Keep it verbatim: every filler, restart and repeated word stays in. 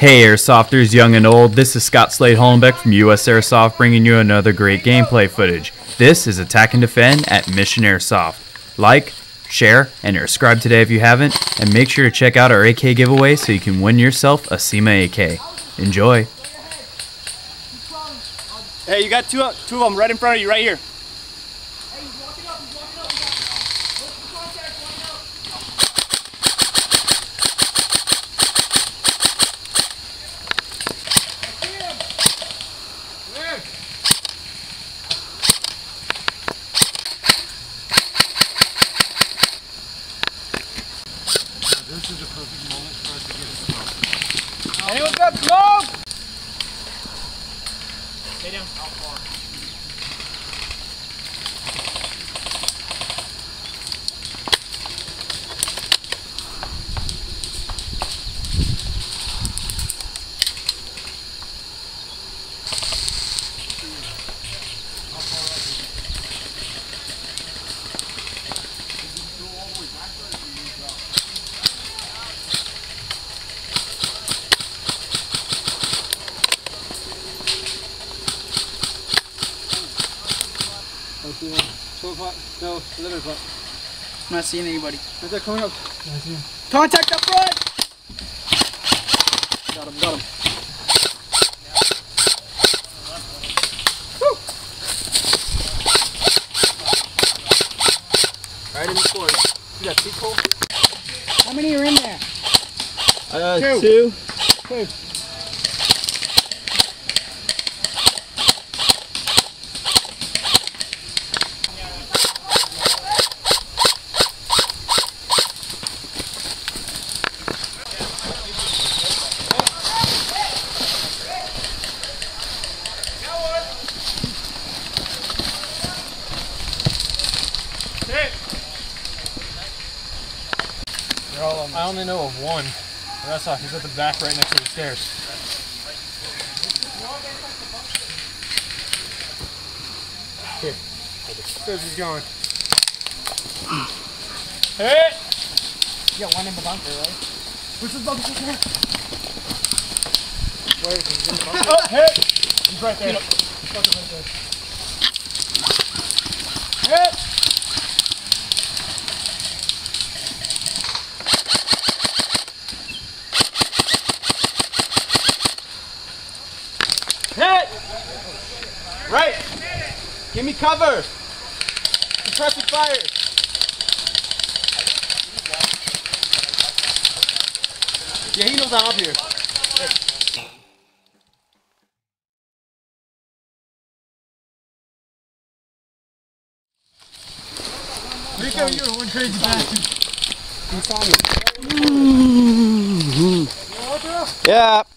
Hey Airsofters, young and old, this is Scott Slade-Hollenbeck from USAirsoft bringing you another great gameplay footage. This is Attack and Defend at Mission Airsoft. Like, share, and subscribe today if you haven't, and make sure to check out our A K giveaway so you can win yourself a C Y M A A K. Enjoy! Hey, you got two, two of them right in front of you, right here. This is a perfect moment for us to get a smoke. Anyone got smoke? Stay down. How far? twelve o'clock, no, eleven o'clock. I'm not seeing anybody. Right there, coming up. I see him. Contact up front! Got him, got him. Woo! Right in the corner. You got two pole? How many are in there? Uh, two. Two. Two. I only know of one. That's all. He's at the back right next to the stairs. Here. Says he's going. Hey! You got one in the bunker, right? Where's the bunker? Where is he? He's in the bunker. Oh, hey! He's right there. He's right there. Hey! Hit! Right! Give me cover! Suppressive fire! Yeah, he knows I'm up here. Rico, you're one crazy bastard. He saw me. Yeah.